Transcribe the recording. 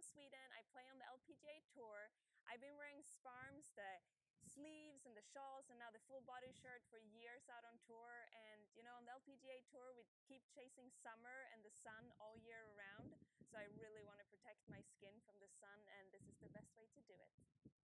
Sweden. I play on the LPGA Tour. I've been wearing SParms, the sleeves and the shawls and now the full body shirt for years out on tour. And you know, on the LPGA Tour we keep chasing summer and the sun all year around. So I really want to protect my skin from the sun, and this is the best way to do it.